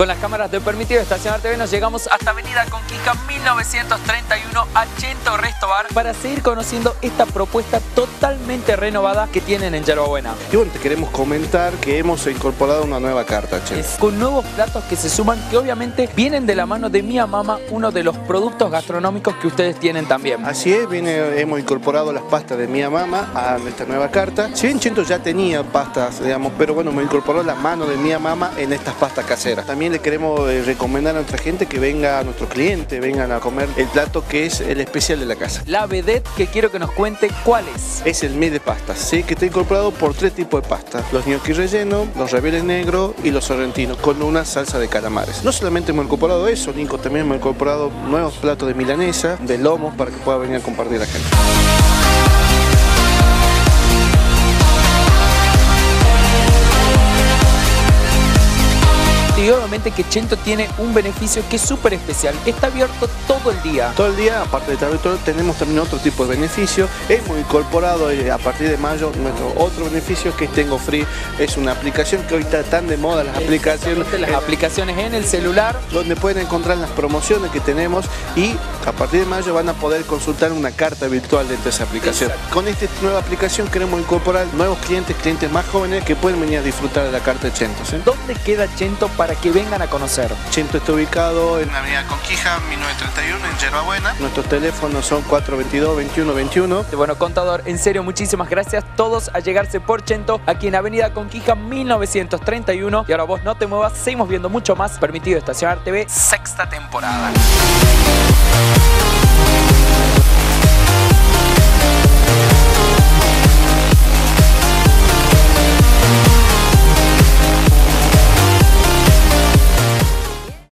Con las cámaras de Permitido Estacionar TV nos llegamos hasta Avenida Conquija 1931 a Chento Resto Bar para seguir conociendo esta propuesta totalmente renovada que tienen en Yerba Buena. Y bueno, te queremos comentar que hemos incorporado una nueva carta, Chento. Con nuevos platos que se suman, que obviamente vienen de la mano de Mía Mama, uno de los productos gastronómicos que ustedes tienen también. Así es, hemos incorporado las pastas de Mía Mama a nuestra nueva carta. Si bien Chento ya tenía pastas, digamos, pero bueno, hemos incorporado la mano de Mía Mama en estas pastas caseras. También le queremos recomendar a nuestra gente que venga, a nuestros clientes, vengan a comer el plato que es el especial de la casa. La vedette que quiero que nos cuente cuál es. Es el mix de pastas, ¿sí? Que está incorporado por 3 tipos de pastas: los gnocchi rellenos, los ravioles negros y los sorrentinos, con una salsa de calamares. No solamente hemos incorporado eso, Nico, también hemos incorporado nuevos platos de milanesa, de lomos, para que pueda venir a compartir la gente. Y obviamente que Chento tiene un beneficio que es súper especial. Está abierto todo el día. Todo el día, aparte de estar abierto, tenemos también otro tipo de beneficio. Hemos incorporado a partir de mayo nuestro otro beneficio, que es Tengo Free. Es una aplicación que hoy está tan de moda, las aplicaciones en el celular, donde pueden encontrar las promociones que tenemos, y a partir de mayo van a poder consultar una carta virtual dentro de esa aplicación. Exacto. Con esta nueva aplicación queremos incorporar nuevos clientes más jóvenes que pueden venir a disfrutar de la carta de Chento, ¿sí? ¿Dónde queda Chento para que vengan a conocer? Chento está ubicado en la Avenida Conquija 1931 en Yerba Buena. Nuestros teléfonos son 422-2121. Bueno, contador, en serio, muchísimas gracias todos a llegarse por Chento aquí en Avenida Conquija 1931. Y ahora vos no te muevas, seguimos viendo mucho más Permitido Estacionar TV, 6ª temporada.